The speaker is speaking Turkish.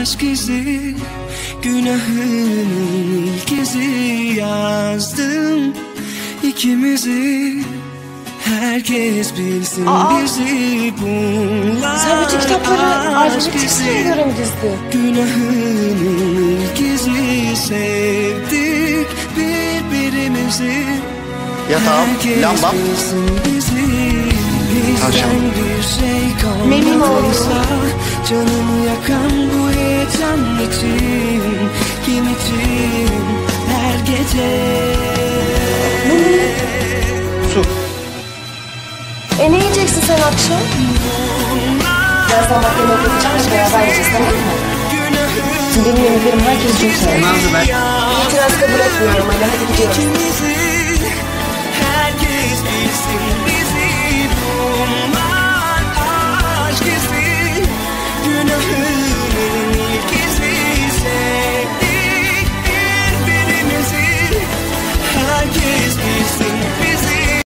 aşk izi, günahının ilk izi yazdım ikimizi. Herkes bilsin bizi, bunlar sen bütün kitapları albümü sıraya göre mi dizdin? Günahının ilk izi, sevdik birbirimizi. Yatağım, lambam. Memnun oldum. Canımı yakan bu heyecan için, kim için her gece. Su. Ne yiyeceksin sen akşam? Ben sana bak yemek yapacağım da beraber yiyeceğiz, tamam mı? Benim yemeklerim herkes çok sever. İtiraz kabul etmiyorum, hadi gidiyoruz. Herkes bilsin